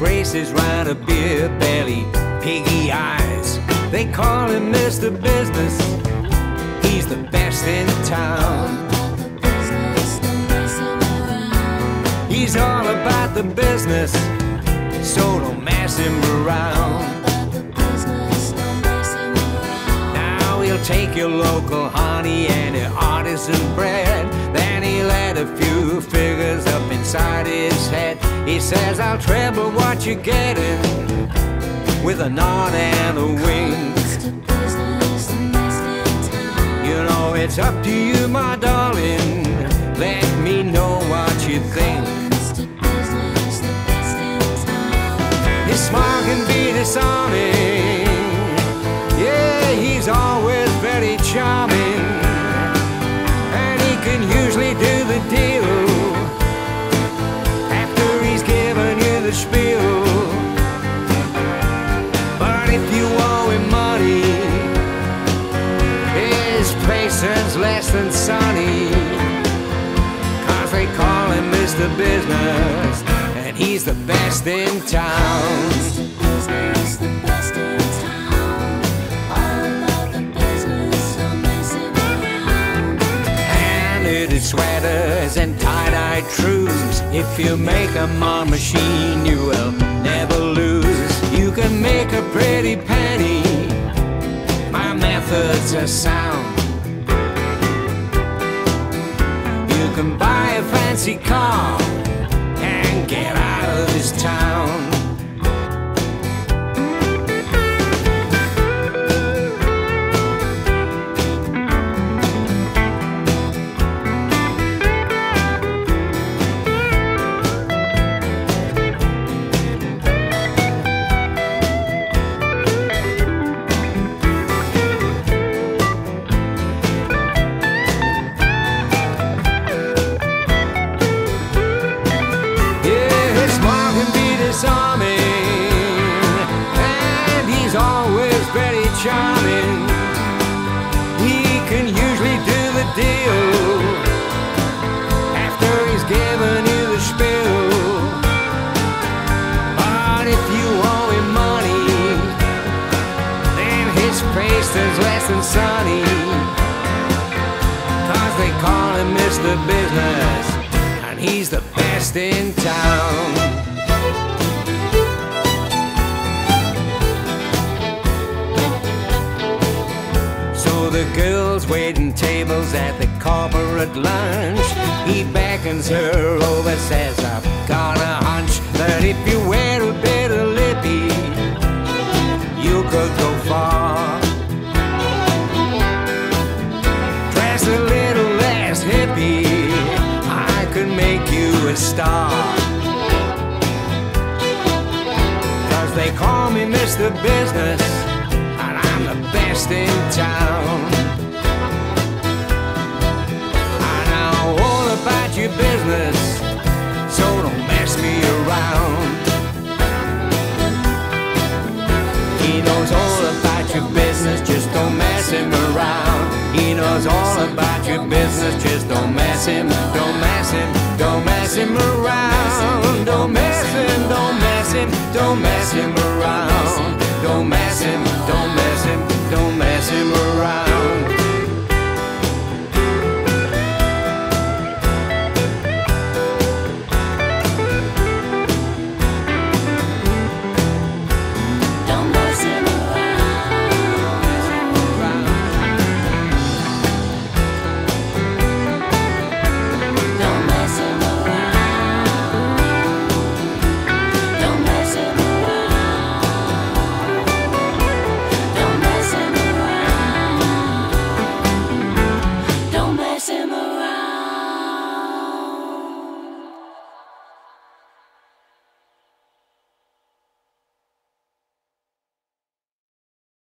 braces round a beer belly, piggy eyes. They call him Mr. Business. He's the best in town. He's all about the business, so don't mess him around. Now he'll take your local honey and your artisan bread. Then he'll add a few figures up inside his head. He says, I'll treble what you're getting, with a nod and a wink. You know it's up to you, my darling. Let me know what you think. His smile can be disarming. Yeah, he's always very charming, and he can usually do the deal after he's given you the spiel. But if you owe him money, his place is less than sunny, 'cause they call him Mr. Business, and he's the best in town. Hand-knitted sweaters and tie-dye trues. If you make a on machine, you will never lose. You can make a pretty penny. My methods are sound. You can buy a fancy car and get out of this town. And he's always very charming. He can usually do the deal after he's given you the spiel. But if you owe him money, then his face is less than sunny, 'cause they call him Mr. Business, and he's the best in town. The girl's waiting tables at the corporate lunch. He beckons her over, says, I've got a hunch that if you wear a bit of lippy, you could go far. Dress a little less hippie, I could make you a star. 'Cause they call me Mr. Business, and I'm the best in town. I know all about your business, so don't mess me around. He knows all about your business, just don't mess him around. He knows all about your business, just don't mess him, don't mess him, don't mess him around. Don't mess him, don't mess him, don't mess him around. Don't mess him, don't mess him.